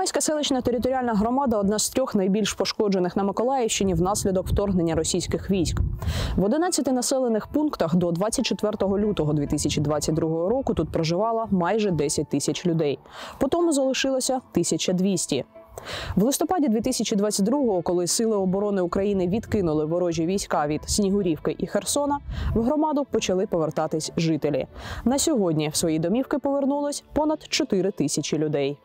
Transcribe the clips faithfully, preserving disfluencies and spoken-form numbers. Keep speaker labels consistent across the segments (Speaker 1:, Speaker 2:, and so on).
Speaker 1: Первомайська селищна територіальна громада – одна з трьох найбільш пошкоджених на Миколаївщині внаслідок вторгнення російських військ. В одинадцяти населених пунктах до двадцять четвертого лютого дві тисячі двадцять другого року тут проживало майже десять тисяч людей. Потім залишилося тисяча двісті. В листопаді дві тисячі двадцять другого, коли Сили оборони України відкинули ворожі війська від Снігурівки і Херсона, в громаду почали повертатись жителі. На сьогодні в свої домівки повернулось понад чотири тисячі людей.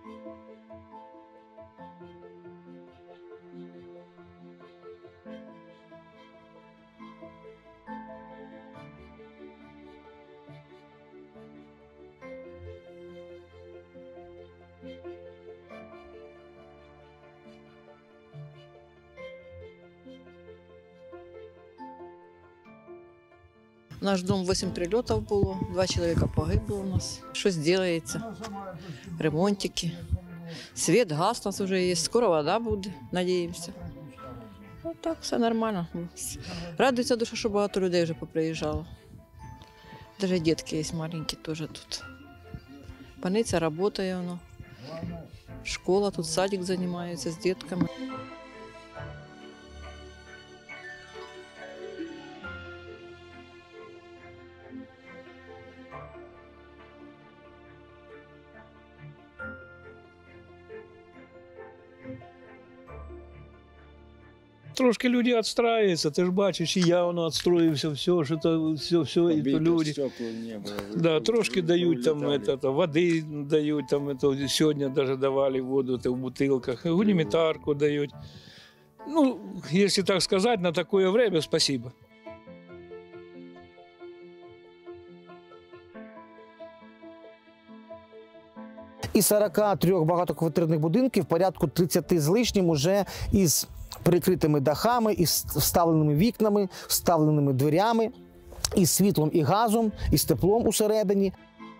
Speaker 2: Наш дом вісім прильотів було, два чоловіка погибло у нас. Щось робиться, ремонтики. Світ, газ у нас вже є, скоро вода буде, сподіваємося. Ну так, все нормально. Радується душа, що багато людей вже поприїжджало. Навіть дітки є маленькі теж тут. Паниця працює, воно. Школа, тут садик займається з дітками.
Speaker 3: Трошки люди відстраюються, ти ж бачиш, і я воно відстроївся, все, що то, все, все, і то люди. Да, трошки дають там это, води, дають там, это, сьогодні навіть давали воду это, в бутилках, гунімітарку дають. Ну, якщо так сказати, на таке время спасибо.
Speaker 4: Із сорока трьох багатоквартирних будинків порядку тридцяти з лишнім уже із прикритими дахами, із вставленими вікнами, вставленими дверями, із світлом і газом, із теплом усередині.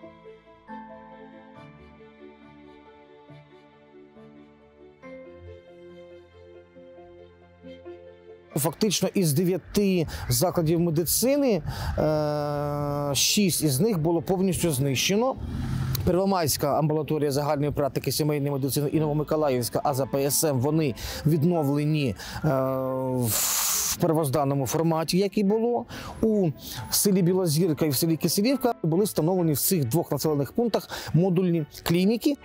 Speaker 4: Фактично із дев'яти закладів медицини шість із них було повністю знищено. Первомайська амбулаторія загальної практики сімейної медицини і Новомиколаївська А З П С М, вони відновлені е, в первозданному форматі, як і було. У селі Білозірка і в селі Киселівка були встановлені в цих двох населених пунктах модульні клініки.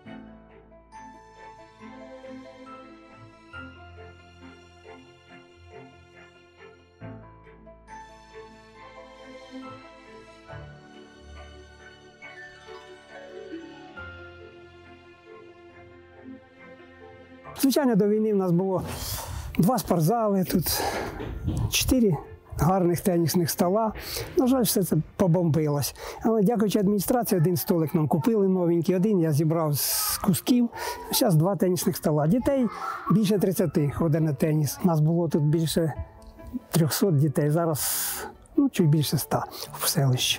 Speaker 5: Звичайно, до війни в нас було два спортзали, тут чотири гарних тенісних стола. На жаль, все це побомбилось. Але дякуючи адміністрації, один столик нам купили новенький, один я зібрав з кусків. Зараз два тенісних стола. Дітей більше тридцяти ходить на теніс. У нас було тут більше трьохсот дітей, зараз ну, чуть більше ста в селищі.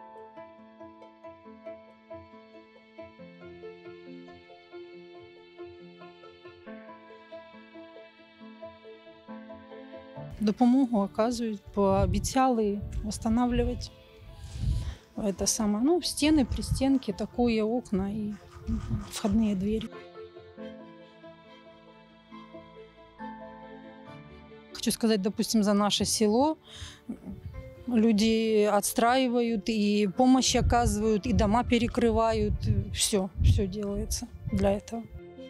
Speaker 6: Допомогу оказують, пообіцяли встановлювати это самое, ну, стены, пристенки, такое, окна и входные двери. Хочу сказать, допустим, за наше село люди отстраивают, и помощь оказывают, и дома перекрывают, все, все делается для этого.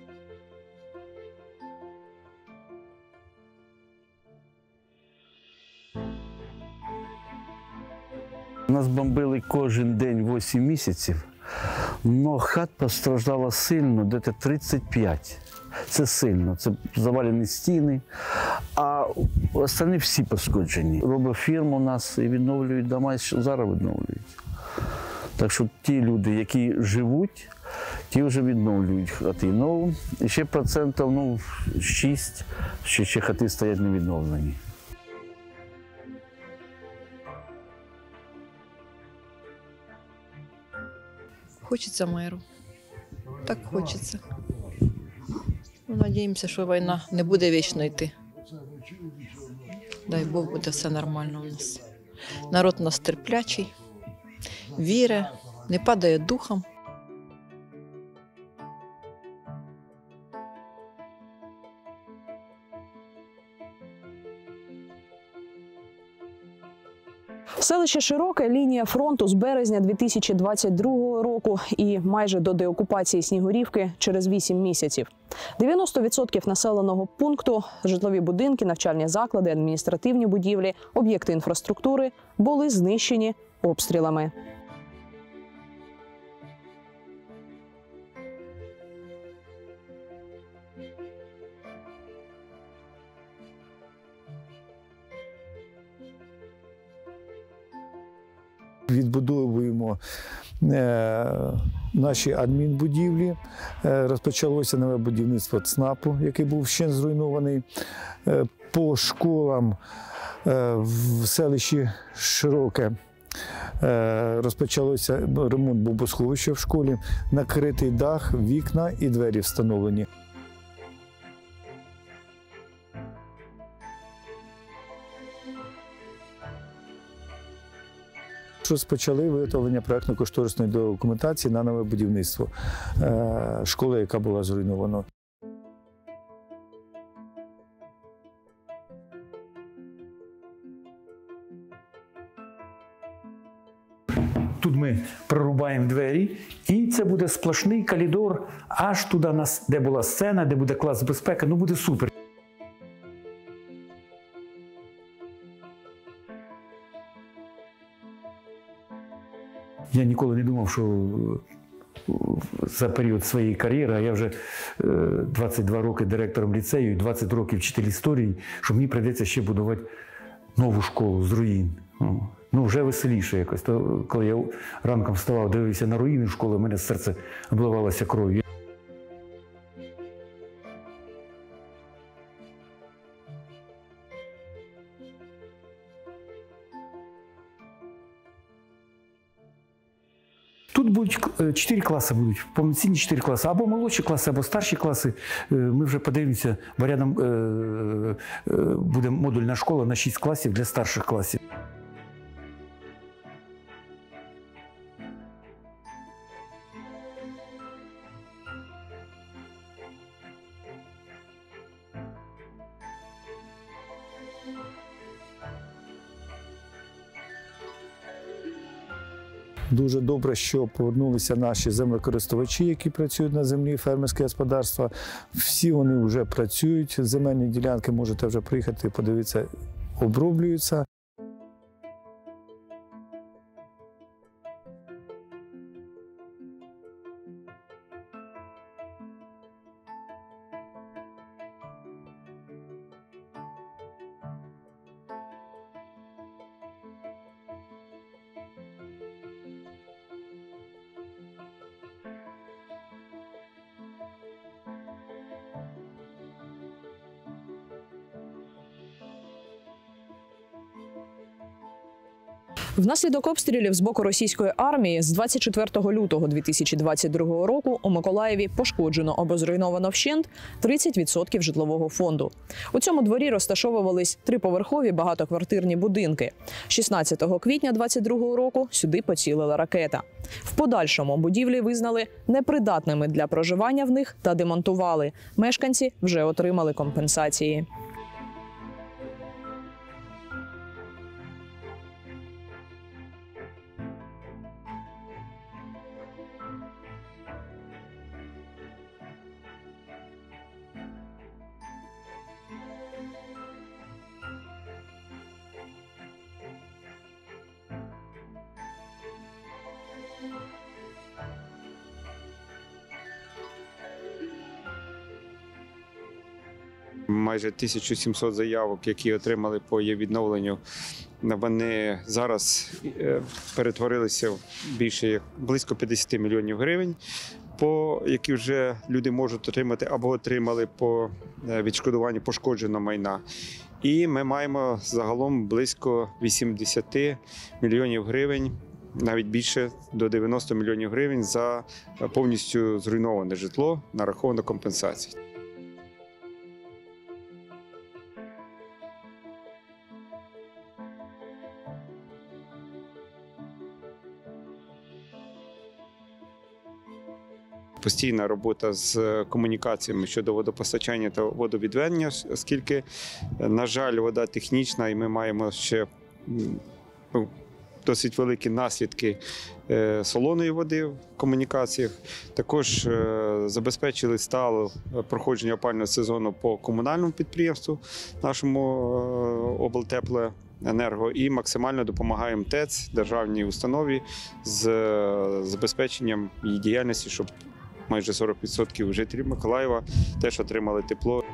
Speaker 7: Нас бомбили кожен день вісім місяців, але хат постраждала сильно, десь тридцять п'ять. Це сильно, це завалені стіни, а останні всі пошкоджені. Робить фірма у нас і відновлюють дома, і зараз відновлюють. Так що ті люди, які живуть, ті вже відновлюють хати. Ну, ще процентів ну, шість, що ще хати стоять не відновлені.
Speaker 2: Хочеться миру. Так хочеться. Надіємося, що війна не буде вічно йти. Дай Бог, буде все нормально у нас. Народ у нас терплячий, вірить, не падає духом.
Speaker 1: Селище Широке – лінія фронту з березня дві тисячі двадцять другого року і майже до деокупації Снігурівки через вісім місяців. дев'яносто відсотків населеного пункту – житлові будинки, навчальні заклади, адміністративні будівлі, об'єкти інфраструктури – були знищені обстрілами.
Speaker 8: Відбудовуємо е, наші адмінбудівлі. Е, розпочалося нове будівництво ЦНАПу, який був ще зруйнований. Е, по школам е, в селищі Широке е, розпочалося ремонт бомбосховища в школі, накритий дах, вікна і двері встановлені. Розпочали виготовлення проєктно-кошторисної документації на нове будівництво школи, яка була зруйнована.
Speaker 9: Тут ми прорубаємо двері, і це буде сплошний коридор аж туди, де була сцена, де буде клас безпеки. Ну, буде супер. Я ніколи не думав, що за період своєї кар'єри, а я вже двадцять два роки директором ліцею і двадцять років вчитель історії, що мені прийдеться ще будувати нову школу з руїн. Ну, вже веселіше якось. То, коли я ранком вставав, дивився на руїни школи, у мене серце обливалося кров'ю. Тут будуть чотири класи, будуть, повноцінні чотири класи, або молодші класи, або старші класи. Ми вже подивимося, бо рядом буде модульна школа на шість класів для старших класів.
Speaker 8: Дуже добре, що повернулися наші землекористувачі, які працюють на землі, фермерське господарство. Всі вони вже працюють, земельні ділянки, можете вже приїхати, подивитися, оброблюються.
Speaker 1: Внаслідок обстрілів з боку російської армії з двадцять четвертого лютого дві тисячі двадцять другого року у Миколаєві пошкоджено або зруйновано вщент тридцять відсотків житлового фонду. У цьому дворі розташовувались триповерхові багатоквартирні будинки. шістнадцятого квітня двадцять другого року сюди поцілила ракета. В подальшому будівлі визнали непридатними для проживання в них та демонтували. Мешканці вже отримали компенсації.
Speaker 10: Майже тисяча сімсот заявок, які отримали по її відновленню, вони зараз перетворилися в більше як близько п'ятдесят мільйонів гривень, по які вже люди можуть отримати або отримали по відшкодуванню пошкодженого майна. І ми маємо загалом близько вісімдесят мільйонів гривень, навіть більше, до дев'яноста мільйонів гривень за повністю зруйноване житло, нараховано компенсації. Постійна робота з комунікаціями щодо водопостачання та водовідведення, оскільки, на жаль, вода технічна, і ми маємо ще досить великі наслідки солоної води в комунікаціях. Також забезпечили стале проходження опалювального сезону по комунальному підприємству, нашому облтеплоенерго, і максимально допомагаємо ТЕЦ, державній установі, з забезпеченням її діяльності, щоб майже сорок відсотків жителів Миколаєва теж отримали тепло.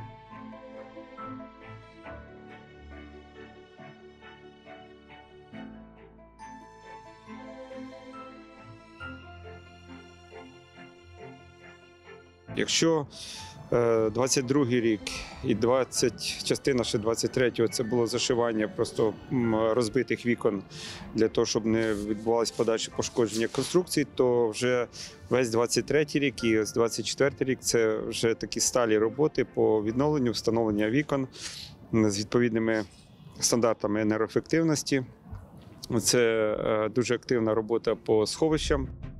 Speaker 10: Якщо двадцять другий рік і двадцять, частина ще двадцять третього це було зашивання просто розбитих вікон для того, щоб не відбувалось подальше пошкодження конструкцій, то вже весь двадцять третій рік і двадцять четвертий рік це вже такі сталі роботи по відновленню, встановлення вікон з відповідними стандартами енергоефективності. Це дуже активна робота по сховищам.